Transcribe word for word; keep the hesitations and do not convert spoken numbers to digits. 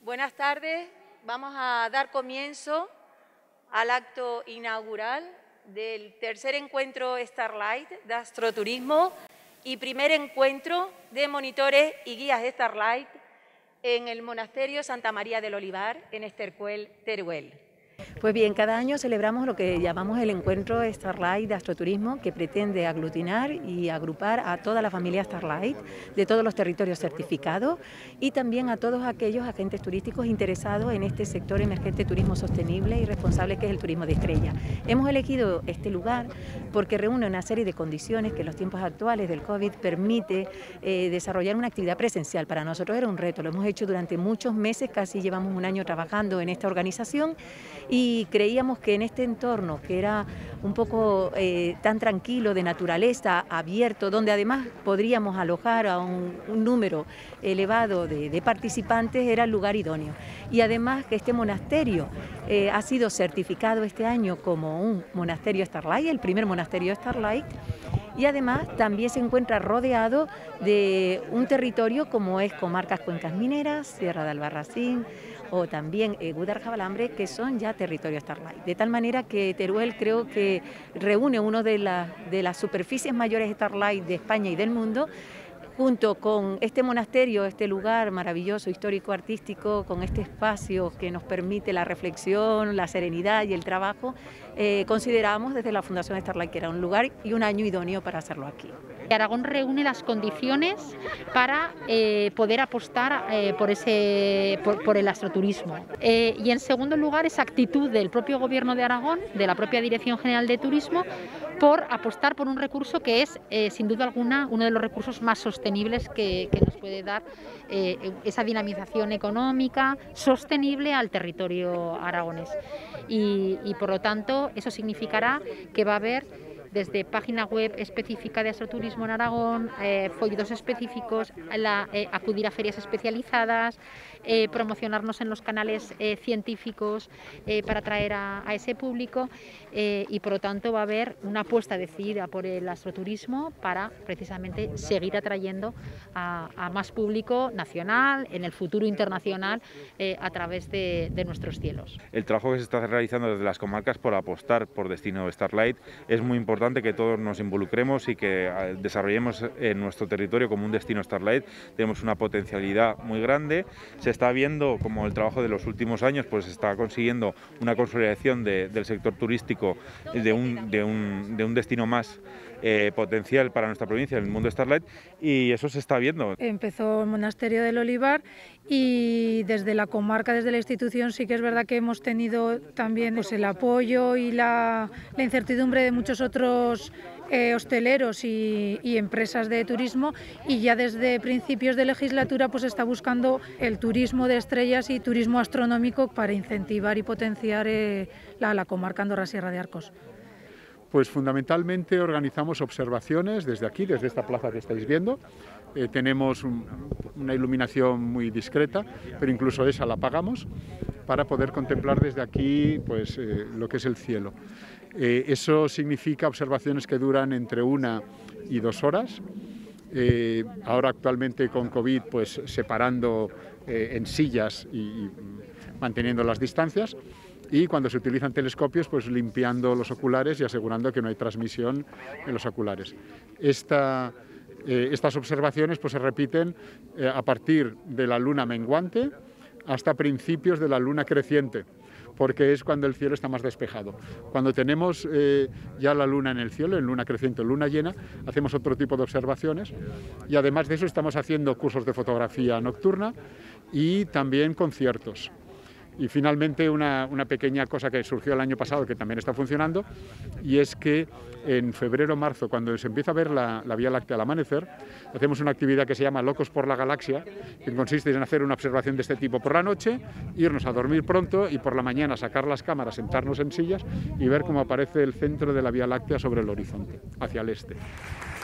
Buenas tardes. Vamos a dar comienzo al acto inaugural del tercer encuentro Starlight de astroturismo y primer encuentro de monitores y guías Starlight en el Monasterio Santa María del Olivar, en Estercuel, Teruel. Pues bien, cada año celebramos lo que llamamos el encuentro Starlight de astroturismo, que pretende aglutinar y agrupar a toda la familia Starlight de todos los territorios certificados y también a todos aquellos agentes turísticos interesados en este sector emergente turismo sostenible y responsable que es el turismo de estrella. Hemos elegido este lugar porque reúne una serie de condiciones que en los tiempos actuales del COVID permite eh, desarrollar una actividad presencial. Para nosotros era un reto, lo hemos hecho durante muchos meses, casi llevamos un año trabajando en esta organización. Y creíamos que en este entorno, que era un poco eh, tan tranquilo, de naturaleza, abierto, donde además podríamos alojar a un, un número elevado de, de participantes, era el lugar idóneo. Y además que este monasterio eh, ha sido certificado este año como un monasterio Starlight, el primer monasterio Starlight, y además también se encuentra rodeado de un territorio como es comarcas Cuencas Mineras, Sierra de Albarracín, o también eh, Guadalajara, que son ya territorio Starlight. De tal manera que Teruel creo que reúne una de, la, de las superficies mayores Starlight de España y del mundo, junto con este monasterio, este lugar maravilloso, histórico, artístico, con este espacio que nos permite la reflexión, la serenidad y el trabajo, eh, consideramos desde la Fundación Starlight que era un lugar y un año idóneo para hacerlo aquí. Aragón reúne las condiciones para eh, poder apostar eh, por, ese, por, por el astroturismo. Eh, y en segundo lugar, esa actitud del propio Gobierno de Aragón, de la propia Dirección General de Turismo, por apostar por un recurso que es, eh, sin duda alguna, uno de los recursos más sostenibles que, que nos puede dar eh, esa dinamización económica sostenible al territorio aragonés. Y, y por lo tanto, eso significará que va a haber desde página web específica de astroturismo en Aragón, eh, folletos específicos, la, eh, acudir a ferias especializadas, eh, promocionarnos en los canales eh, científicos eh, para atraer a, a ese público eh, y por lo tanto va a haber una apuesta decidida por el astroturismo para precisamente seguir atrayendo a, a más público nacional, en el futuro internacional, eh, a través de, de nuestros cielos. El trabajo que se está realizando desde las comarcas por apostar por destino Starlight es muy importante. importante que todos nos involucremos y que desarrollemos en nuestro territorio como un destino Starlight. Tenemos una potencialidad muy grande. Se está viendo como el trabajo de los últimos años pues está consiguiendo una consolidación de, del sector turístico de un, de un, de un destino más eh, potencial para nuestra provincia en el mundo Starlight y eso se está viendo. Empezó el Monasterio del Olivar y desde la comarca, desde la institución, sí que es verdad que hemos tenido también pues, el apoyo y la, la incertidumbre de muchos otros eh, hosteleros y, y empresas de turismo y ya desde principios de legislatura pues está buscando el turismo de estrellas y turismo astronómico para incentivar y potenciar eh, la, la comarca Andorra-Sierra de Arcos. Pues fundamentalmente organizamos observaciones desde aquí, desde esta plaza que estáis viendo. Eh, tenemos un, una iluminación muy discreta, pero incluso esa la apagamos para poder contemplar desde aquí pues, eh, lo que es el cielo. Eh, eso significa observaciones que duran entre una y dos horas. Eh, ahora actualmente con COVID pues separando eh, en sillas y, y manteniendo las distancias. Y cuando se utilizan telescopios, pues limpiando los oculares y asegurando que no hay transmisión en los oculares. Esta, eh, estas observaciones pues, se repiten eh, a partir de la luna menguante hasta principios de la luna creciente, porque es cuando el cielo está más despejado. Cuando tenemos eh, ya la luna en el cielo, en luna creciente o luna llena, hacemos otro tipo de observaciones y además de eso estamos haciendo cursos de fotografía nocturna y también conciertos. Y finalmente una, una pequeña cosa que surgió el año pasado que también está funcionando y es que en febrero o marzo, cuando se empieza a ver la, la Vía Láctea al amanecer, hacemos una actividad que se llama Locos por la Galaxia, que consiste en hacer una observación de este tipo por la noche, irnos a dormir pronto y por la mañana sacar las cámaras, sentarnos en sillas y ver cómo aparece el centro de la Vía Láctea sobre el horizonte, hacia el este.